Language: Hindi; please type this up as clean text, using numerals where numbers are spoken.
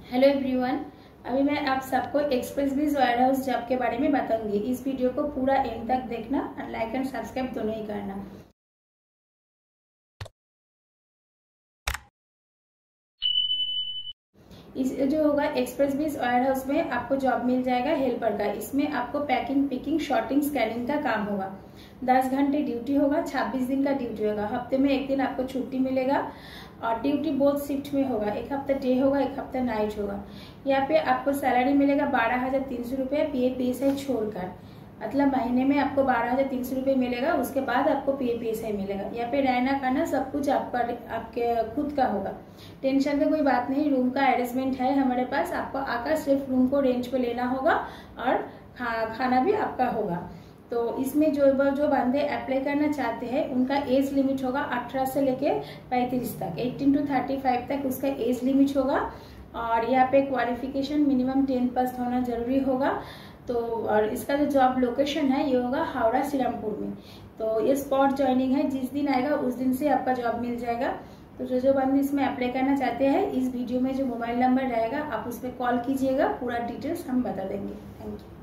Hello everyone. अभी मैं आप सबको express bridge warehouse job के बारे में बताऊंगी। इस वीडियो को पूरा एंड तक देखना और लाइक एंड सब्सक्राइब दोनों ही करना। इस जो होगा एक्सप्रेस ब्रिज वेयर हाउस में आपको जॉब मिल जाएगा हेल्पर का। इसमें आपको पैकिंग, पिकिंग, शॉर्टिंग, स्कैनिंग का काम होगा। 10 घंटे ड्यूटी होगा, 26 दिन का ड्यूटी होगा। हफ्ते में एक दिन आपको छुट्टी मिलेगा और ड्यूटी बोथ शिफ्ट में होगा। एक हफ्ता डे होगा, एक हफ्ता नाइट होगा। यहाँ पे आपको सैलरी मिलेगा 12,300 रुपये PF छोड़कर। मतलब महीने में आपको 12,300 रुपये मिलेगा। उसके बाद आपको PF मिलेगा। यहाँ पे रहना खाना सब कुछ आपके खुद का होगा। टेंशन का कोई बात नहीं। रूम का अरेंजमेंट है हमारे पास। आपको आकर सिर्फ रूम को रेंट पे लेना होगा और खाना भी आपका होगा। तो इसमें जो बंदे अप्लाई करना चाहते हैं उनका एज लिमिट होगा 18 से लेके 35 तक, 18 to 35 तक उसका एज लिमिट होगा। और यहाँ पे क्वालिफिकेशन मिनिमम 10 पास होना जरूरी होगा। तो और इसका जो जॉब लोकेशन है ये होगा हावड़ा श्रीरामपुर में। तो ये स्पॉट ज्वाइनिंग है, जिस दिन आएगा उस दिन से आपका जॉब मिल जाएगा। तो जो बंदे इसमें अप्लाई करना चाहते हैं, इस वीडियो में जो मोबाइल नंबर रहेगा आप उस पर कॉल कीजिएगा, पूरा डिटेल्स हम बता देंगे। Thank you.